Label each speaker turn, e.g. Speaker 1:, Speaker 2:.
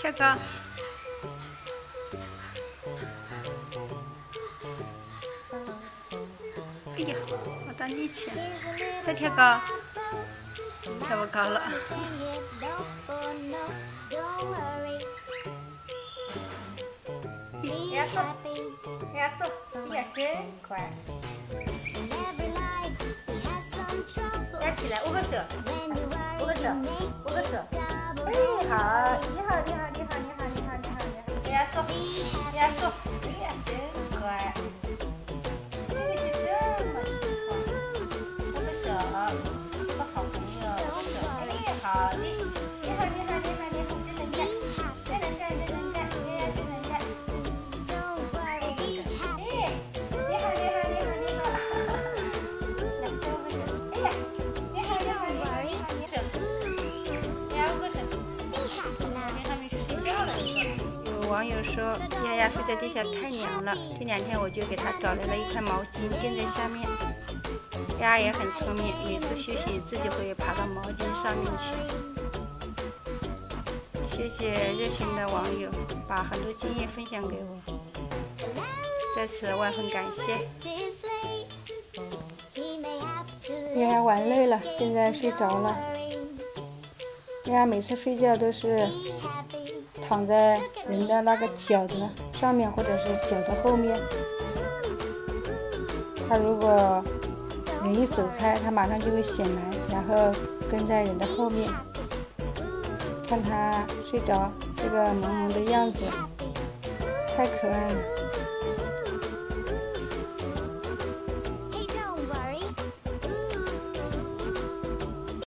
Speaker 1: 跳高。哎呀，好大力气啊！再跳高，跳不高了。
Speaker 2: 呀走，呀走，哎呀真快！呀起来，握个手，握个手，握个手。哎，好，你好，你好，你好，你好，你好，你好，你好。呀走，呀走，哎呀真乖。这个是这么喜欢，握个手，做好朋友，握个手。哎，好的，你好，你好，你好，你好，真能干，真能干，真能干，哎呀真能干。
Speaker 1: 有网友说丫丫睡在地下太凉了，这2天我就给她找来了一块毛巾垫在下面。丫丫也很聪明，每次休息自己会爬到毛巾上面去。谢谢热心的网友把很多经验分享给我，在此万分感谢。丫丫玩累了，现在睡着了。丫丫每次睡觉都是躺在人的那个脚的上面，或者是脚的后面。他如果人一走开，他马上就会醒来，然后跟在人的后面。看他睡着这个萌萌的样子，太可爱了。